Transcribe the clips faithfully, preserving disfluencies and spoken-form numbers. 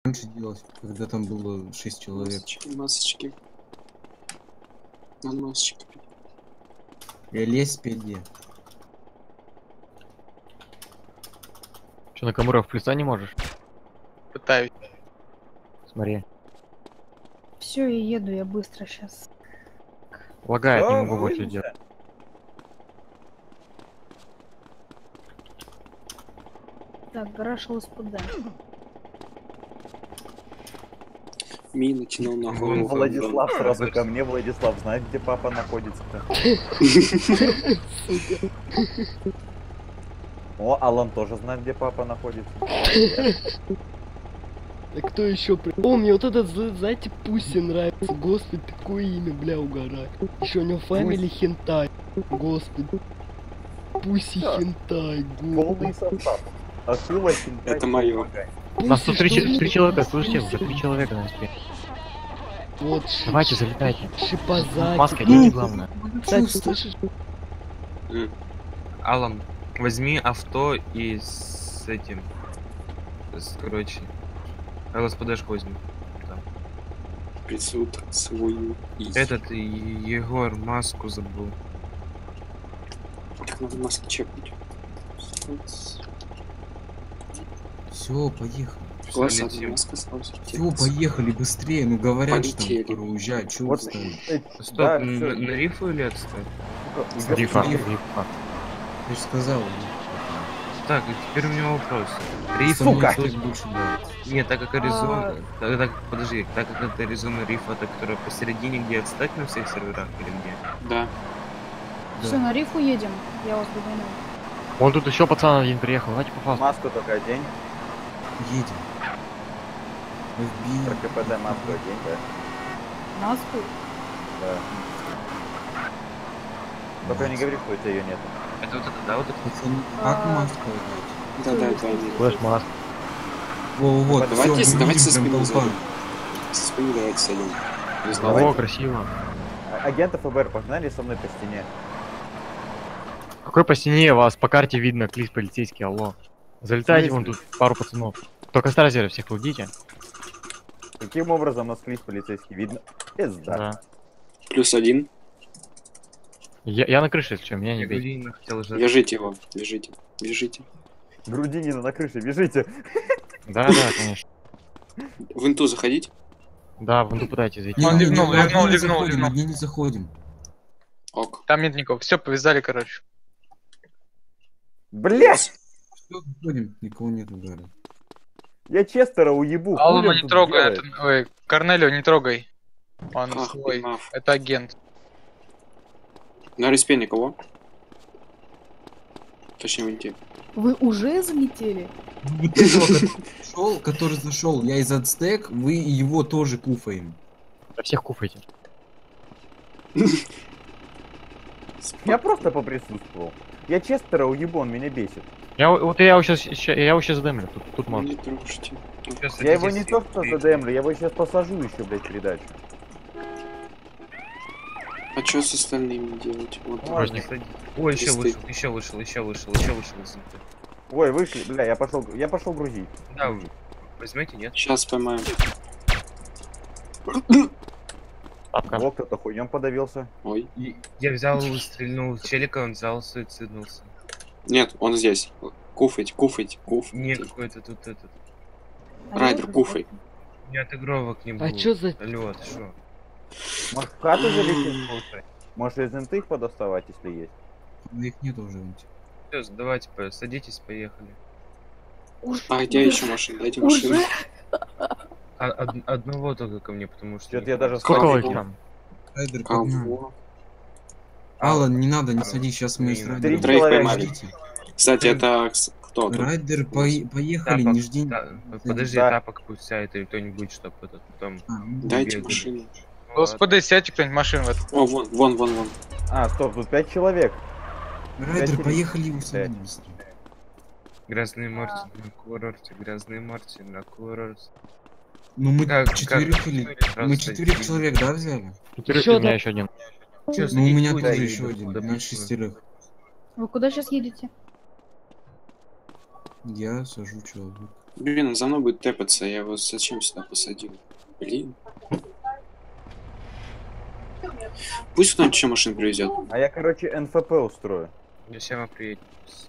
раньше делать, когда там было шесть человек. Масочки, масочки. Надо масочки. Я лезь впереди. Что, на Камуров плюса не можешь? Пытаюсь. Смотри. Все, я еду, я быстро сейчас. Лагает, не Всё, могу больше выйдите. делать. Так, гараж ЛСПД. Ми натянул на голову. Владислав сразу ко мне. Владислав знает, где папа находится-то. О, Алан тоже знает, где папа находится. А кто еще? О, мне вот этот, знаете, Пусси нравится. Господи, такое имя, бля, угораю. Еще у него фамилия Хентай. Господи. Пусси Всё. Хентай, Полный господи. состав. Акула, хентай, Это моё. У нас тут три, что три ли? человека, слышите? За три человека на спе. Вот, ши- Давайте, залетайте. шипозадик. Маска, не главное. Кстати, слышишь? Алан, возьми авто и с этим, с, короче, ЛСПДшку возьми. Там. Присуд свою. Этот Е- Егор маску забыл. Так надо маски чекнуть. Все, поехали. Класс, Летим. одна маска осталась. Все, поехали быстрее. Ну говорят, что Полетели. там скоро уезжать. Чего Вот, вы стоите? э, Стоп, да, на, всё. на рифу или отстать? Сука, Рифа, Игорь, рифа. Я же сказал. Так, и теперь у меня вопрос. Рифа Сука! мне Что тут- больше делать? Нет, так как Аризона... Так, так, подожди, так как это Аризона рифа, это которая посередине, где отстать на всех серверах или где? Да. Все, на рифу едем. Я вас догоню. Вон тут еще пацан один приехал, давайте по фасту. маску только одень. Едем. эф би ай. Про КПД маску одень, да. Маску? Да. Только не говори, что у тебя ее нет. Это вот это, да, вот это? Пацаны, как А. маску отдать? Да, да, да. Флэш маск. Во, вот, Давайте, все, давайте со прям спины толпа. зайдем. Со спины давайте сойдем. Не О, знаю. красиво. А- Агенты ФБР, погнали со мной по стене. Какой по стене вас по карте видно, клип полицейский, алло. Залетайте, В вон смысле? тут пару пацанов. Только старозеры всех лудите. Каким образом нас клип полицейский видно? Пизда. Да. Плюс один. Я, я на крыше, если что, меня не Я бейте. Гудинина хотел же... Вяжите его. Вяжите. Вяжите. Грудинина на крыше, бежите. Да, да, конечно. В инту заходить. Да, вон тут пытайтесь зайти. Не, Он не, ливнул, не, ливнул, не ливнул, заходим, ливнул. одни не заходим. Ок. Там нет никого. Все, повязали, короче. Блять! Все, заходим, никого нет в гаре. Я Честера уебу. хули Алана он не тут трогай. делает? Это... Ой, Корнелио не трогай. Он Ах, свой. пинав. Это агент. На респе никого. Точнее, в инте. Вы уже залетели? Вот этого, который зашел, который зашел, я из Ацтек, вы его тоже куфаем. Да всех куфайте. Я просто поприсутствовал. Я Честера уебу, он меня бесит. Я, вот я его сейчас, я его сейчас задемлю, тут, тут можно. Не трогайте. Сейчас Я его садитесь не то и- что и- задемлю, я его сейчас посажу еще, блядь, передачу. А что с остальными делать? Вот. Ну, Можно ладно. садить. Ой, еще Листы. вышел, еще вышел, еще вышел, еще вышел из инты. Ой, вышли, бля, я пошел, я пошел грузить. Да, возьмете, нет? Сейчас поймаем. Тапка. О, кто-то хуйнем подавился. Ой. И Я взял, стрельнул в челика, он взял, суициднулся. Нет, он здесь. Куфать, куфать, Не куфать. какой-то тут этот. А Райдер, я куфай. У меня отыгровок не было. А чё за... Алло, ты шо? Может, в хату залететь, слушай? Может, из инты их подоставать, если есть? Но их нет уже. ведь. Всё, давайте, по- садитесь, поехали. Уж- А где уже- еще машина? Дайте машину. Уже? А, од- одного только ко мне, потому что... Чё-то не я даже хватит. Сколько Кого? вы там? Райдер, погнали. Кого? Алан, не надо, не садись, сейчас мы Три с Райдером. Троих Подождите. поймали. Кстати, это кс- кто тут? Райдер, по- поехали, Тапок, не жди. та- подожди, Да. тапок пусть сядет или кто-нибудь, чтобы этот потом... А, ну, Дайте бегали. машину. Ну, Господи, сядьте кто-нибудь в машину в эту. О, вон, вон, вон, вон. А, стоп, тут пять человек. Райдер, Пять- поехали его садить быстрее. Грязные Марти на курорте, грязные Марти на курорте. Ну мы Как- четверых как- или... просто Мы четверых иди. человек, да, взяли? Четыре, Ещё у меня одна- еще один. Чё, Ну у садись, меня пусть тоже едут, еще один, да на пусть шестерых. Вы куда сейчас едете? Я сажу человек. Блин, он за мной будет тэпаться, я его зачем сюда посадил? Блин. Пусть кто-нибудь еще машин привезет. А я, короче, эн эф пэ устрою. Сема приедет.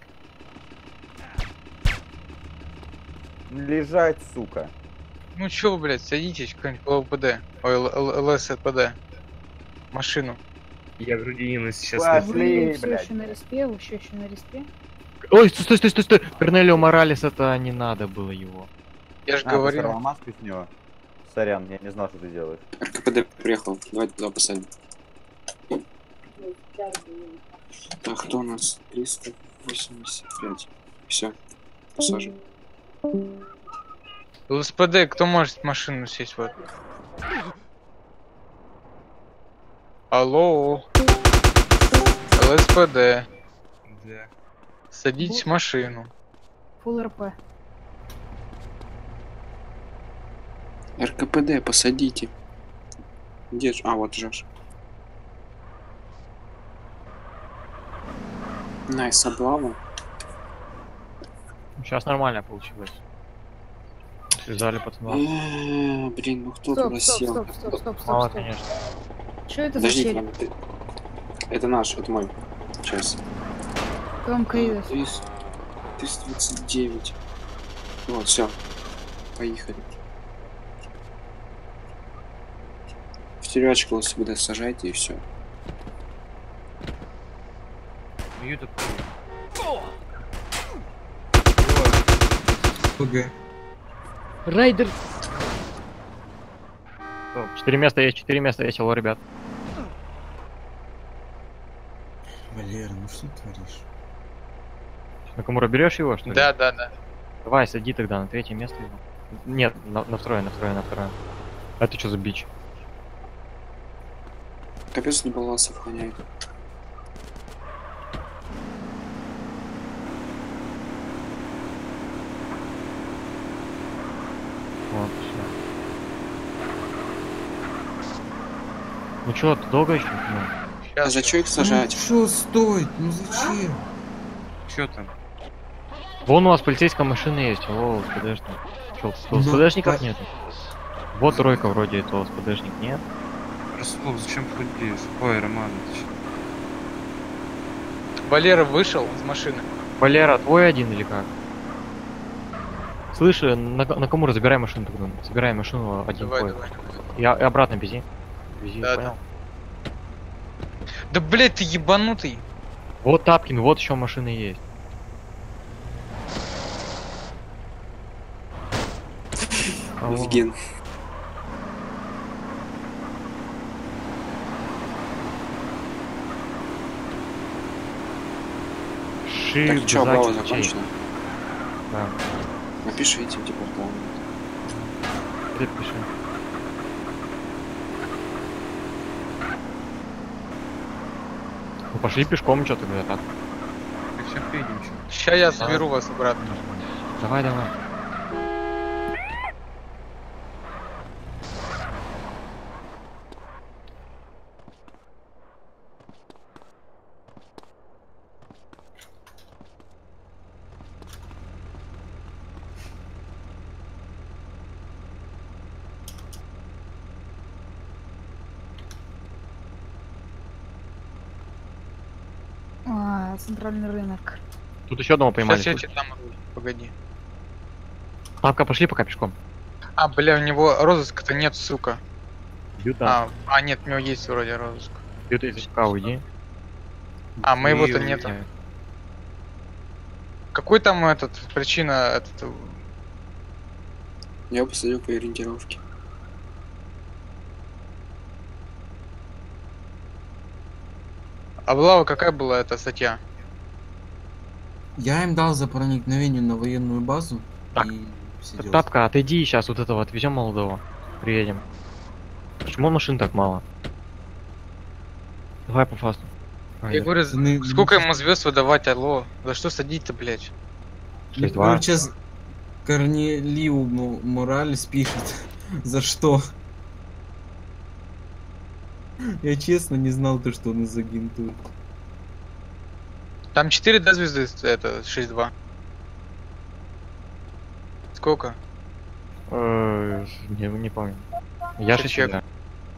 Лежать, сука. Ну чё вы, блядь, садитесь кто-нибудь в ЛПД. Ой, эл эс пэ дэ. Машину. Я грудинина сейчас. Пошли, Вы все блядь. еще на респе, вы все еще на респе. Ой, стой, стой, стой, стой. Корнелио Моралес, это не надо было его. Я же А, ты говорил. сорвал маску с него? Сорян, я не знал, что ты делаешь. эр ка пэ дэ приехал, давайте туда посадим. Так, кто у нас? триста восемьдесят пять. Все, посажен. эл эс пэ дэ, кто может в машину сесть вот? Алло. эл эс пэ дэ. Да. Садитесь в машину. Фулл эр пэ. эр ка пэ дэ, посадите. Где ж? А, вот Жаш. Найс, облава. Сейчас нормально получилось. Связали пацанов. А, Блин, ну кто Стоп, туда стоп, сел? стоп, стоп, стоп, Мало, стоп, стоп. конечно. Что это за Подождите, челик? ладно, ты- это наш, это мой. Сейчас. Том Каидес. триста двадцать девять. Вот, все. Поехали. В терячку сюда сажайте и все. Ютуб. ПГ. Райдер. Четыре места есть, четыре места есть, алло, ребят. Валера, ну что ты творишь? Накамура, берешь его, что ли? Да, да, да. Давай, сади тогда на третье место его. Нет, на, на второе, на второе, на второе. А это что за бич? Капец, не балласов гоняет. Вот, все. Ну чё, ты долго еще? Ну, А Сейчас. за что их сажать? Ну что стоит? Ну зачем? Чё там? Вон у вас полицейская машина есть, о, ЛСПДшник. Чё, Ну, ЛСПДшников по- нету? Вот тройка вроде, это ЛСПДшник, нет? Расслов, зачем ходишь? Ой, Роман, ты чё? Валера вышел из машины. Валера, твой один или как? Слышь, на, Накамура, забирай машину тогда. Забирай машину один Давай, твой. давай. И, и обратно вези. Вези, Да, понял? Да, блядь, ты ебанутый. Вот Тапкин, вот еще машины есть. Алло. Евген. Шип, Так, чё, облава безачий, закончена? Да, Напишите в департамент. ты пиши. Ну пошли пешком, что тогда так. Так всем приедем, чё? Ща я заберу вас обратно. Давай, давай. А, центральный рынок. Тут еще одного поймали. Сейчас я слушай. тебе дам. Погоди. Тапка, пошли пока пешком. А, бля, у него розыска-то нет, сука. Бьют, да. А, а, нет, у него есть вроде розыск. Бьют из ФК, уйди. А, моего-то И- нету. Какой там этот, причина, этот... Я посадил по ориентировке. Облава какая была эта статья? Я им дал за проникновение на военную базу. Так. И все дела. Тапка, отойди, сейчас вот этого отвезем молодого. Приедем. Почему машин так мало? Давай по фасту. А, Я говорю, Ну, сколько ну, ему звезд выдавать, алло? За что садить-то, блядь? шесть два. Ну, сейчас Корнелиу Мо- Моралес пишет. За что? Я честно не знал то, что он из агентуры. Там четыре, да, звезды, это шесть два. Сколько? Э, Не, не помню. Я Чек. шучу, да.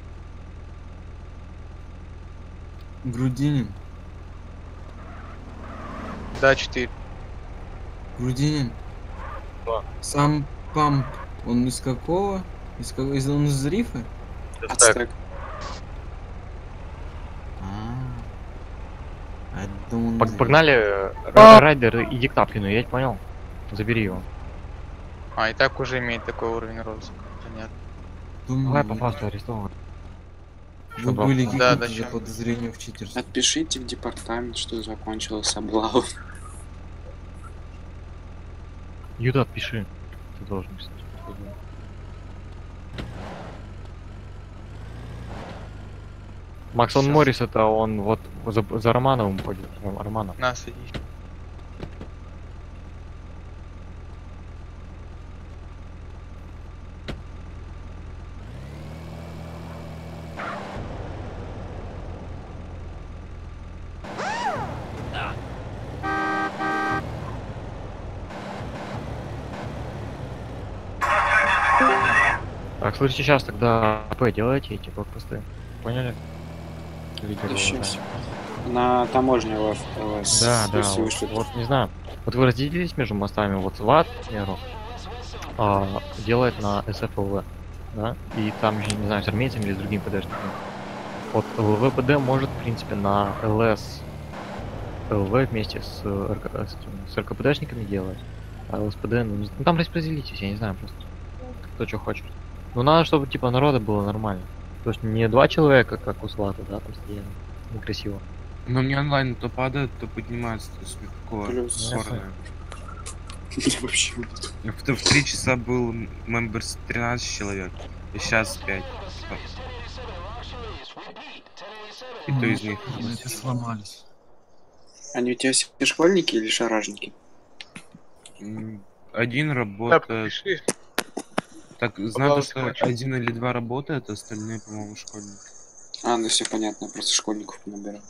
Грудинин. Да, четыре. Грудинин. Да. Сам памп, он из какого? Из какого? Из, он из рифа? Ацтек. А, а я думал, он Пог- из рифа. Погнали, э, Ра- Райдер, иди к Тапкину, я тебя понял. Забери его. А, и так уже имеет такой уровень розыска. Понятно. Думаю, Давай по вы- фасту арестован. Вы были Да, какие-то да, за чё? подозрение в читерстве. Отпишите в департамент, что закончилась облава. Юта, отпиши. Ты должен писать. Максон Щас. Моррис, это он вот за, за Романовым ходит. э, Романов. На, садись. Так, слушайте, сейчас тогда АП делайте эти блокпосты. Поняли? Лидеры Сейчас. уважаемые. На таможне ЛФ. ЛС. Да, да, Если вот, вышлют. вот не знаю. Вот вы разделились между мостами, вот СВАТ, к примеру, а, делает на СФЛВ, да, и там же, не знаю, с армейцами или с другими ПДшниками. Вот ЛВПД может, в принципе, на ЛС, ЛВ вместе с, РК, с, этим, с РКПДшниками делать, а ЛСПД, ну, не- ну, там распределитесь, я не знаю просто, кто что хочет. Ну, надо, чтобы, типа, народа было нормально. То есть не два человека, как у СВАТа, да, там стояли. Некрасиво. Но мне онлайн то падает, то поднимается, то есть никакого Плюс. спорного. Меня вообще нет. В, в три часа был мемберс тринадцать человек, и сейчас пять. И то из них. Ну, это сломались. Они у тебя все школьники или шаражники? М, Один Да, работает. пиши. Так, знаю, то, Облава что закончилась. один или два работают, остальные, по-моему, школьники. А, ну все понятно, я просто школьников понабирал.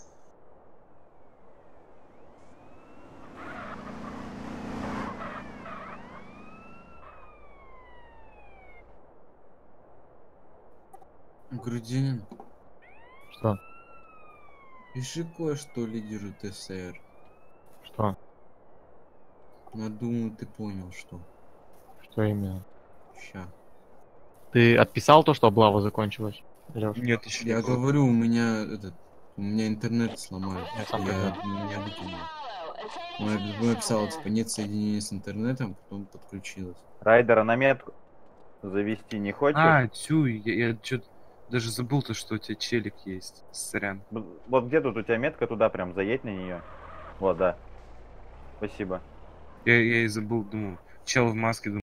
Грудинин, Что? пиши кое-что лидеру ТСР. Что? Но думаю, ты понял, что. Что именно? Ща. Ты отписал то, что облава закончилась? Лёш? Нет, еще Я не было. говорю, у меня этот, у меня интернет сломали. Я сам Я понял. меня выкинул. Ну, я написал, типа, нет соединения с интернетом, потом подключилась. Райдера на метку завести не хочешь? А, тю, я, я что-то даже забыл то, что у тебя челик есть. Сорян. Б- Вот где тут у тебя метка, туда прям заедь на нее. Вот, да. Спасибо. Я, я и забыл, думал. Чел в маске, думал,